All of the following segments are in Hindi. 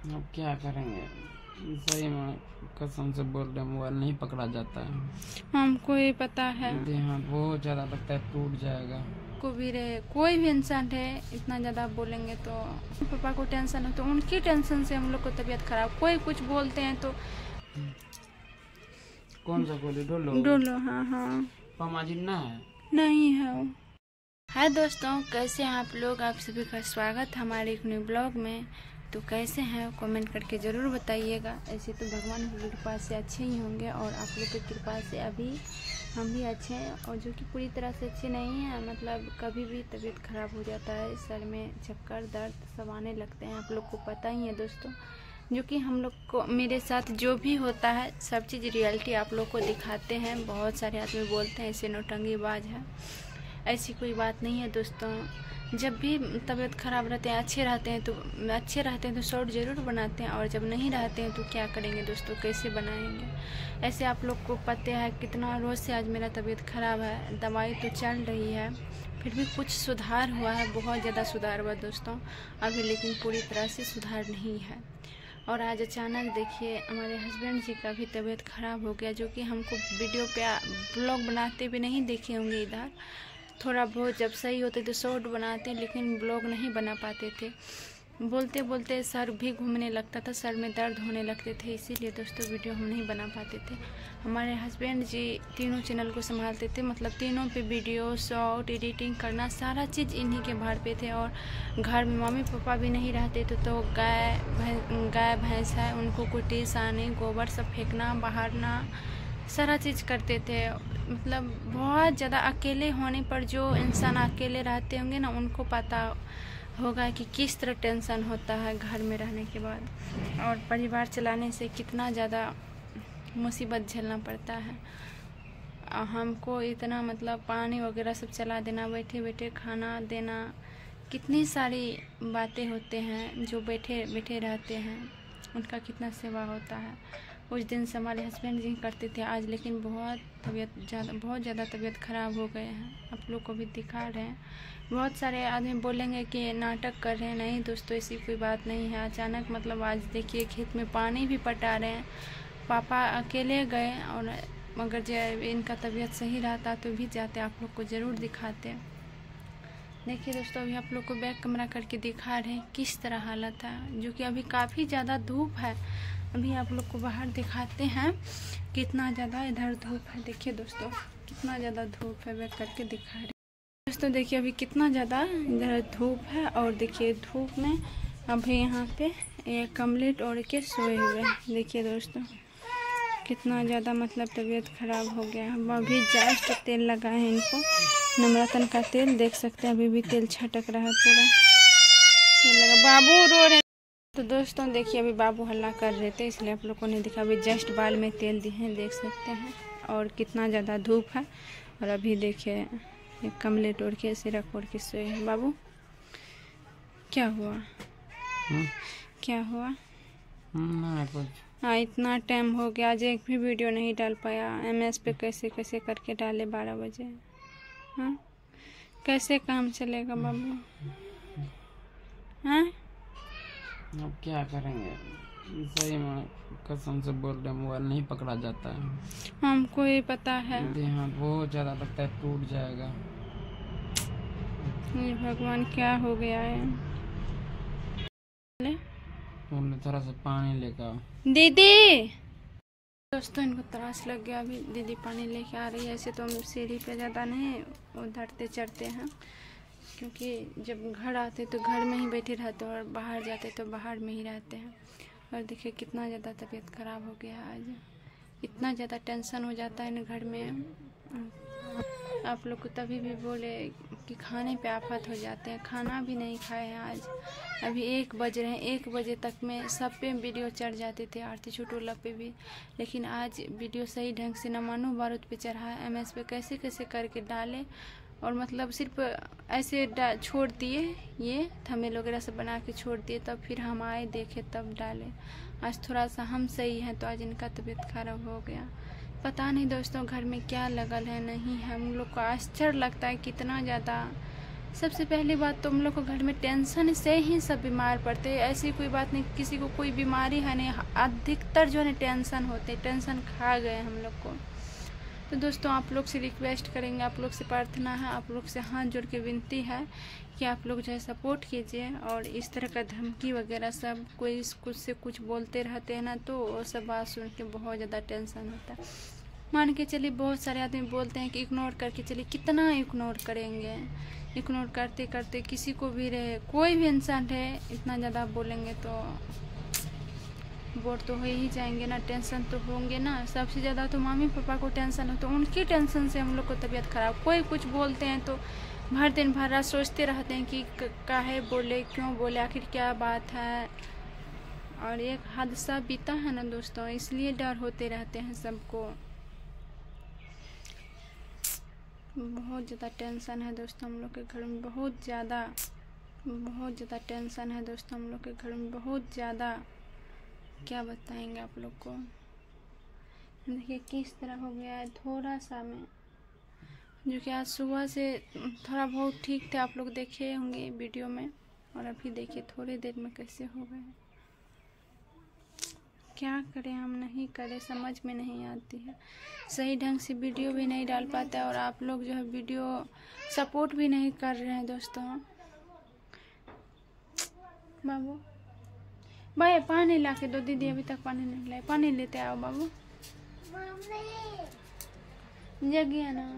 अब क्या करेंगे, सही में कसम से बोल रहे, मोबाइल नहीं पकड़ा जाता है। हमको ये पता है। हाँ, बहुत ज़्यादा लगता है टूट जाएगा। को भी रहे, कोई भी इंसान रहे, इतना ज़्यादा बोलेंगे तो पापा को टेंशन हो तो उनकी टेंशन से हम लोग को तबीयत खराब। कोई कुछ बोलते हैं तो कौन सा गोली? डोलो? डोलो, हाँ हाँ। पामाजिन ना है? नहीं है वो। हाय दोस्तों, कैसे हैं आप लोग? आप सभी का स्वागत हमारे एक न्यू ब्लॉग में। तो कैसे हैं कमेंट करके ज़रूर बताइएगा। ऐसे तो भगवान की कृपा से अच्छे ही होंगे और आप लोग की कृपा से अभी हम भी अच्छे हैं, और जो कि पूरी तरह से अच्छे नहीं हैं। मतलब कभी भी तबीयत ख़राब हो जाता है, सर में चक्कर दर्द सब आने लगते हैं। आप लोग को पता ही है दोस्तों, जो कि हम लोग को मेरे साथ जो भी होता है सब चीज़ रियलिटी आप लोग को दिखाते हैं। बहुत सारे आदमी बोलते हैं ऐसे नौटंकीबाज है, ऐसी कोई बात नहीं है दोस्तों। जब भी तबीयत ख़राब रहते हैं, अच्छे रहते हैं तो शॉर्ट ज़रूर बनाते हैं, और जब नहीं रहते हैं तो क्या करेंगे दोस्तों, कैसे बनाएंगे। ऐसे आप लोग को पता है कितना रोज़ से आज मेरा तबीयत ख़राब है। दवाई तो चल रही है, फिर भी कुछ सुधार हुआ है, बहुत ज़्यादा सुधार हुआ दोस्तों अभी, लेकिन पूरी तरह से सुधार नहीं है। और आज अचानक देखिए हमारे हस्बैंड जी का भी तबीयत ख़राब हो गया, जो कि हमको वीडियो पे ब्लॉग बनाते भी नहीं देखे होंगे। इधर थोड़ा बहुत जब सही होते तो शॉर्ट बनाते, लेकिन ब्लॉग नहीं बना पाते थे। बोलते बोलते सर भी घूमने लगता था, सर में दर्द होने लगते थे, इसीलिए दोस्तों वीडियो हम नहीं बना पाते थे। हमारे हस्बैंड जी तीनों चैनल को संभालते थे, मतलब तीनों पे वीडियो शॉर्ट एडिटिंग करना सारा चीज़ इन्हीं के भार पे थे। और घर में मम्मी पापा भी नहीं रहते थे, तो गाय भैंस है, उनको कुट्टी सानी गोबर सब फेंकना बहारना सारा चीज़ करते थे। मतलब बहुत ज़्यादा अकेले होने पर, जो इंसान अकेले रहते होंगे ना, उनको पता होगा कि किस तरह टेंशन होता है घर में रहने के बाद, और परिवार चलाने से कितना ज़्यादा मुसीबत झेलना पड़ता है। हमको इतना मतलब पानी वगैरह सब चला देना, बैठे बैठे खाना देना, कितनी सारी बातें होते हैं। जो बैठे बैठे रहते हैं उनका कितना सेवा होता है। कुछ दिन से हमारे हस्बैंड जी करते थे आज, लेकिन बहुत ज़्यादा तबीयत ख़राब हो गए हैं। आप लोग को भी दिखा रहे हैं। बहुत सारे आदमी बोलेंगे कि नाटक कर रहे हैं, नहीं दोस्तों ऐसी कोई बात नहीं है। अचानक मतलब आज देखिए खेत में पानी भी पटा रहे हैं, पापा अकेले गए, और अगर जब इनका तबीयत सही रहता तो भी जाते, आप लोग को ज़रूर दिखाते। देखिए दोस्तों, अभी आप लोग को बैक कैमरा करके दिखा रहे हैं किस तरह हालत है, जो कि अभी काफ़ी ज़्यादा धूप है। अभी आप लोग को बाहर दिखाते हैं कितना ज़्यादा इधर धूप है। देखिए दोस्तों कितना ज़्यादा धूप है, बैक करके दिखा रहे हैं दोस्तों। देखिए अभी कितना ज़्यादा इधर धूप है, और देखिए धूप में अभी यहाँ पे एक कम्बलेट ओढ़ के सोए हुए हैं। देखिए दोस्तों कितना ज़्यादा मतलब तबीयत ख़राब हो गया है। अभी जस्ट तेल लगा है इनको, नवरत्न का तेल, देख सकते हैं अभी भी तेल छटक रहा है, पूरा तेल लगा। बाबू रो रहे। तो दोस्तों देखिए अभी बाबू हल्ला कर रहे थे, इसलिए आप लोग को नहीं दिखा। अभी जस्ट बाल में तेल दिए हैं, देख सकते हैं। और कितना ज़्यादा धूप है, और अभी देखिए एक कम्बलेट ओढ़ के सिरक ओढ़ के सोए हैं। बाबू क्या हुआ? क्या हुआ? हाँ, इतना टाइम हो गया, आज एक भी वीडियो नहीं डाल पाया। MS पे कैसे कैसे करके डाले 12 बजे। हाँ, कैसे काम चलेगा बाबू? हाँ, अब क्या करेंगे, सही में कसम से बोल रहे, मोबाइल नहीं पकड़ा जाता है। हमको ये पता है। हाँ, बहुत ज़्यादा लगता है टूट जाएगा। ये भगवान क्या हो गया है? तुमने थोड़ा सा पानी लेकर। दीदी दोस्तों इनको त्रास लग गया, अभी दीदी पानी लेके आ रही है। ऐसे तो हम सीढ़ी पे ज़्यादा नहीं उधरते चढ़ते हैं, क्योंकि जब घर आते तो घर में ही बैठे रहते, और बाहर जाते तो बाहर में ही रहते हैं। और देखिए कितना ज़्यादा तबीयत ख़राब हो गया है आज, इतना ज़्यादा टेंशन हो जाता है ना घर में। आप लोग को तभी भी बोले कि खाने पे आफत हो जाते हैं, खाना भी नहीं खाए हैं आज। अभी 1 बज रहे हैं, 1 बजे तक में सब पे वीडियो चढ़ जाते थे, आरती छोटोला पे भी, लेकिन आज वीडियो सही ढंग से न मानो बारूद पे चढ़ा है। MS पे कैसे कैसे करके डाले, और मतलब सिर्फ ऐसे छोड़ दिए, ये थंबनेल वगैरह सब बना के छोड़ दिए, तब फिर हम आए देखे तब डाले। आज थोड़ा सा हम सही हैं, तो आज इनका तबीयत खराब हो गया। पता नहीं दोस्तों घर में क्या लगल है नहीं है। हम लोग को आश्चर्य लगता है कितना ज़्यादा सबसे पहली बात तो हम लोग को घर में टेंशन से ही सब बीमार पड़ते हैं। ऐसी कोई बात नहीं, किसी को कोई बीमारी है नहीं, अधिकतर जो है टेंशन होते, टेंशन खा गए हम लोग को। तो दोस्तों आप लोग से रिक्वेस्ट करेंगे, आप लोग से प्रार्थना है, आप लोग से हाथ जोड़ के विनती है कि आप लोग जो है सपोर्ट कीजिए। और इस तरह का धमकी वगैरह सब कोई कुछ से कुछ बोलते रहते हैं ना, तो वो सब बात सुन के बहुत ज़्यादा टेंशन होता है। मान के चलिए बहुत सारे आदमी बोलते हैं कि इग्नोर करके चलिए, कितना इग्नोर करेंगे। इग्नोर करते करते किसी को भी रहे, कोई भी इंसान रहे, इतना ज़्यादा बोलेंगे तो बोर तो हो ही जाएंगे ना, टेंशन तो होंगे ना। सबसे ज़्यादा तो मम्मी पापा को टेंशन हो, तो उनकी टेंशन से हम लोग को तबीयत खराब। कोई कुछ बोलते हैं तो भर दिन भर रात सोचते रहते हैं कि काहे बोले, क्यों बोले, आखिर क्या बात है। और एक हादसा बीता है ना दोस्तों, इसलिए डर होते रहते हैं सबको। बहुत ज़्यादा टेंशन है दोस्तों हम लोग के घर में, बहुत ज़्यादा टेंशन है दोस्तों हम लोग के घर में, बहुत ज़्यादा। क्या बताएंगे आप लोग को। देखिए किस तरह हो गया है, थोड़ा सा में जो कि आज सुबह से थोड़ा बहुत ठीक थे, आप लोग देखे होंगे वीडियो में, और अभी देखिए थोड़ी देर में कैसे हो गए। क्या करें, हम नहीं करें, समझ में नहीं आती है। सही ढंग से वीडियो भी नहीं डाल पाता है, और आप लोग जो है वीडियो सपोर्ट भी नहीं कर रहे हैं दोस्तों। बाबू भाई पानी ला के दो, दीदी अभी तक पानी नहीं लाए, पानी लेते आओ बाबू। जगिए ना,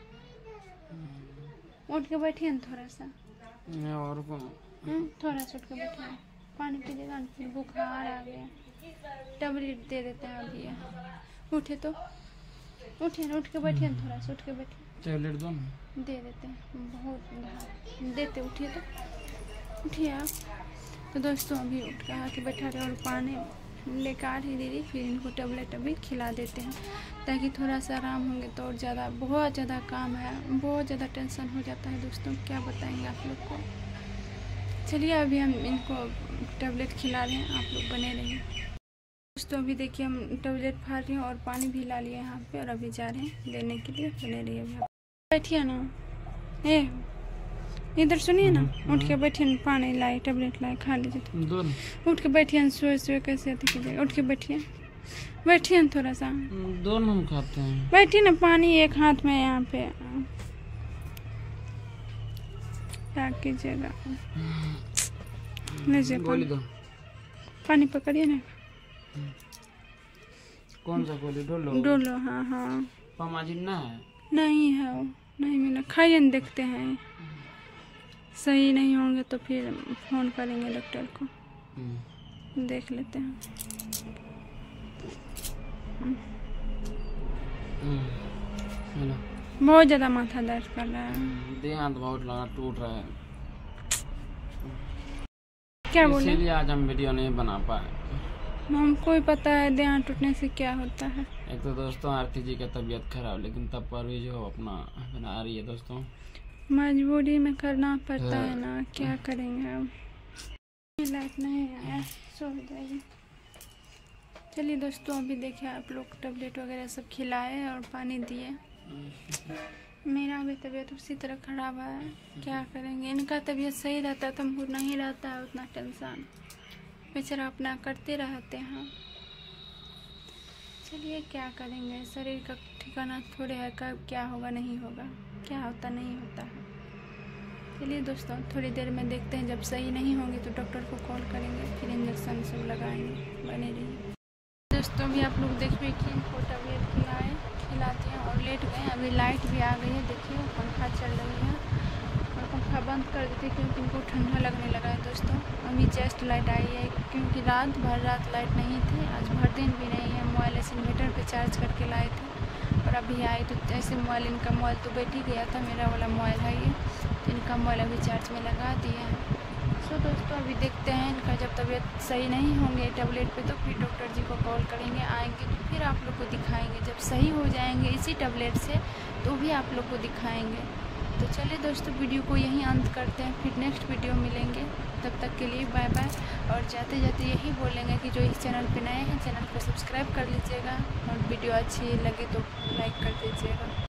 उठ के बैठिए ना थोड़ा सा, और थोड़ा सा उठ के बैठिए, पानी पीजिएगा ना, फिर बुखार आ गया। टैबलेट दे देते हैं अभी। उठे तो उठिए ना, उठ के बैठिए ना, थोड़ा सा उठ के बैठिए, टैबलेट दो ना, दे देते हैं, बहुत देते। उठिए तो उठिए आप। तो दोस्तों अभी उठ के आके बैठा रहे और पानी लेकर आ रही दीदी, फिर इनको टैबलेट अभी खिला देते हैं ताकि थोड़ा सा आराम होंगे। तो और ज़्यादा बहुत ज़्यादा काम है, बहुत ज़्यादा टेंशन हो जाता है दोस्तों, क्या बताएंगे आप लोग को। चलिए अभी हम इनको टैबलेट खिला रहे हैं, आप लोग बने रहिए दोस्तों। अभी देखिए हम टैबलेट फाड़ रहे हैं और पानी भी ला लिए यहाँ पे, और अभी जा रहे हैं लेने के लिए, बने रहिए। अभी बैठिए ना, इधर सुनिए ना, उठ के बैठिए ना, पानी लाए, टैबलेट लाए, खा लीजिए। तो उठ के बैठिए ना, सोए कैसे कीजिएगा, उठ के बैठिए ना थोड़ा सा, दोनों हम खाते हैं। बैठिए ना, पानी एक हाथ में यहाँ पे, क्या कीजिएगा, लीजिए पानी पकड़िए ना। कौन सा गोली? डोलो। हाँ पामाजिन ना है? नहीं है, वो नहीं मिला, खाइए ना, देखते हैं। सही नहीं होंगे तो फिर फोन करेंगे डॉक्टर को, देख लेते हैं। बहुत ज़्यादा माथा दर्द कर रहा है, देहात बहुत लगा टूट रहा है, क्या बोले, इसलिए आज हम वीडियो नहीं बना पाए। हमको ही पता है देहात टूटने से क्या होता है। एक तो दोस्तों आरती जी का तबीयत खराब, लेकिन तब पर भी जो अपना बना रही है दोस्तों, मजबूरी में करना पड़ता है ना, क्या करेंगे अब। लाइट नहीं आया, सो जाइए। चलिए दोस्तों अभी देखिए आप लोग टैबलेट वगैरह सब खिलाए और पानी दिए। मेरा भी तबीयत उसी तरह खराब है, क्या करेंगे। इनका तबीयत सही रहता है तो हमको नहीं रहता है उतना टेंशन, बेचारा अपना करते रहते हैं। चलिए क्या करेंगे, शरीर का ठिकाना थोड़े है, कब क्या होगा नहीं होगा, क्या होता नहीं होता है। चलिए दोस्तों थोड़ी देर में देखते हैं, जब सही नहीं होंगे तो डॉक्टर को कॉल करेंगे, फिर इंजेक्शन सब लगाएंगे, बने रहिए दोस्तों। भी आप लोग देखिए कि इनको टैबलेट खिलाते हैं और लेट गए। अभी लाइट भी आ गई है, देखिए पंखा चल रही है, और पंखा बंद कर देते क्योंकि इनको ठंडा लगने लगा है दोस्तों। अभी जस्ट लाइट आई है, क्योंकि रात भर लाइट नहीं थी, आज भर दिन भी नहीं है। मोबाइल ऐसे इन्वर्टर पे चार्ज करके लाए थे, और अभी आए तो ऐसे मोबाइल, इनका मोबाइल तो बैठ ही गया था, मेरा वाला मोबाइल है ये, तो इनका मोबाइल अभी चार्ज में लगा दिया है। तो दोस्तों अभी देखते हैं, इनका जब तबीयत सही नहीं होंगे टैबलेट पे तो फिर डॉक्टर जी को कॉल करेंगे, आएंगे तो फिर आप लोग को दिखाएंगे। जब सही हो जाएंगे इसी टैबलेट से तो भी आप लोग को दिखाएंगे। तो चलिए दोस्तों वीडियो को यहीं अंत करते हैं, फिर नेक्स्ट वीडियो मिलेंगे, तब तक के लिए बाय बाय। और जाते जाते यही बोलेंगे कि जो इस चैनल पे नए हैं चैनल को सब्सक्राइब कर लीजिएगा, और वीडियो अच्छी लगे तो लाइक कर दीजिएगा।